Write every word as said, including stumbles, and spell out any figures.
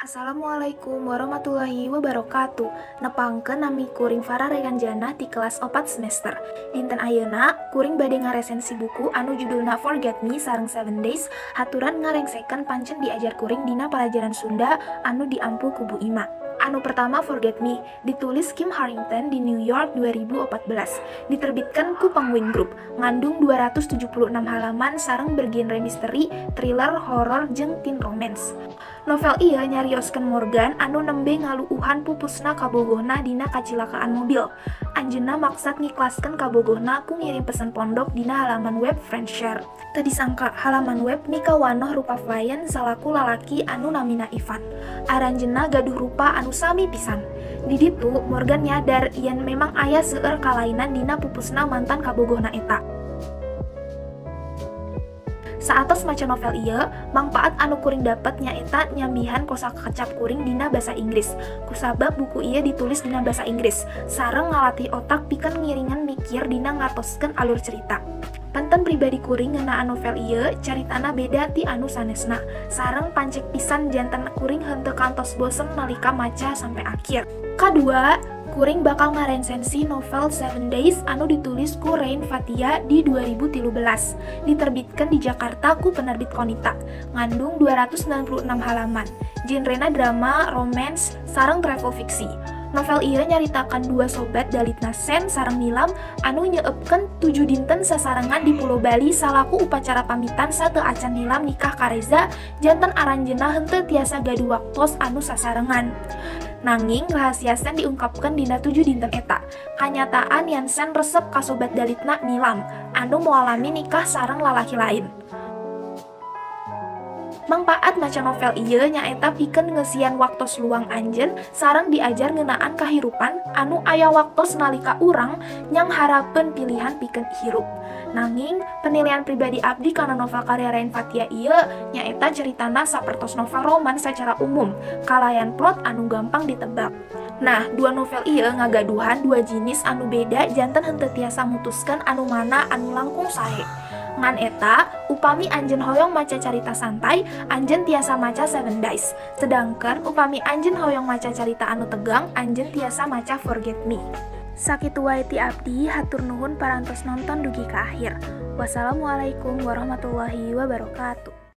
Assalamualaikum warahmatullahi wabarakatuh. Nepangkeun nami kuring Farah Reganjana ti kelas opat semester. Dinten ayeuna kuring bade ngaresensi buku anu judulna Forget Me sareng Seven Days. Haturan ngarengsekeun pancen diajar kuring dina pelajaran Sunda anu diampu ku Bu Ima. Anu pertama Forget Me, ditulis Kim Harrington di New York dua ribu empat belas. Diterbitkan ku Penguin Group, ngandung dua ratus tujuh puluh enam halaman sareng bergenre misteri, thriller, horor, jeung teen romance. Novel ieu nyarioskeun Morgan anu nembe ngaluuhan pupusna kabogohna dina kacilakaan mobil. Anjeunna maksad ngiklaskeun kabogohna ku ngirim pesen pondok dina halaman web Friendshare. Teu disangka halaman web mikawanoh rupa Flyen salaku lalaki anu namina Ivan. Aranjeunna gaduh rupa anu sami pisan. Di ditu Morgan nyadar yen memang aya seueur kalainan dina pupusna mantan kabogohna eta. Saatos maca novel ieu, mangpaat anu kuring dapet nyaeta nyambihan kosakacap kuring dina basa Inggris. Kusabab buku ieu ditulis dina basa Inggris, sareng ngalatih otak pikeun ngiringan mikir dina ngartoskeun alur cerita. Panten pribadi kuring ngeunaan novel ieu, caritana beda ti anu sanesna, sareng pancek pisan janten kuring henteu kantos bosen nalika maca sampai akhir. Kadua, kuring bakal ngaresensi novel Seven Days anu ditulis ku Rain Fathia di dua ribu tilu belas. Diterbitkan di Jakarta ku penerbit Konita, ngandung dua ratus sembilan puluh enam halaman. Genrena drama, romance, sareng travel fiksi. Novel ieu nyaritakan dua sobat Dalitna Sen sareng Nilam anu nyeuepkeun tujuh dinten sasarengan di Pulau Bali salaku upacara pamitan sateu acan Nilam nikah ka Reza, janten aranjeunna henteu tiasa gaduh waktos anu sasarengan. Nanging rahasia Sen diungkapkan dina tujuh dinten eta. Kanyataan yang Sen resep ka sobat Dalitna Nilam anu moalami nikah sareng lalaki lain. Mangpaat maca novel ieu nyaeta pikeun ngeusian waktos luang anjeun sareng diajar ngeunaan kahirupan anu aya waktos nalika urang nyang harapeun pilihan pikeun hirup. Nanging penilaian pribadi abdi kana novel karya Rain Fathia ieu nyaeta ceritana sapertos novel roman secara umum, kalayan plot anu gampang ditebak. Nah, dua novel ieu ngagaduhan dua jenis anu beda janten henteu tiasa mutuskeun anu mana anu langkung sae. Ngan eta, upami anjeun hoyong maca carita santai, anjeun tiasa maca Seven Days. Sedangkan upami anjeun hoyong maca carita anu tegang, anjeun tiasa maca Forget Me. Sakitu wae ti abdi, hatur nuhun parantos nonton dugi ka akhir. Wassalamualaikum warahmatullahi wabarakatuh.